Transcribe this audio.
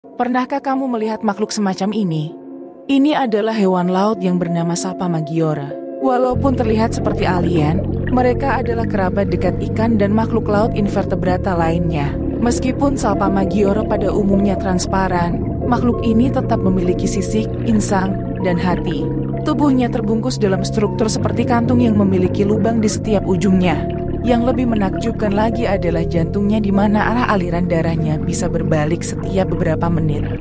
Pernahkah kamu melihat makhluk semacam ini? Ini adalah hewan laut yang bernama Salpa Maggiora. Walaupun terlihat seperti alien, mereka adalah kerabat dekat ikan dan makhluk laut invertebrata lainnya. Meskipun Salpa Maggiora pada umumnya transparan, makhluk ini tetap memiliki sisik, insang, dan hati. Tubuhnya terbungkus dalam struktur seperti kantung yang memiliki lubang di setiap ujungnya. Yang lebih menakjubkan lagi adalah jantungnya di mana arah aliran darahnya bisa berbalik setiap beberapa menit.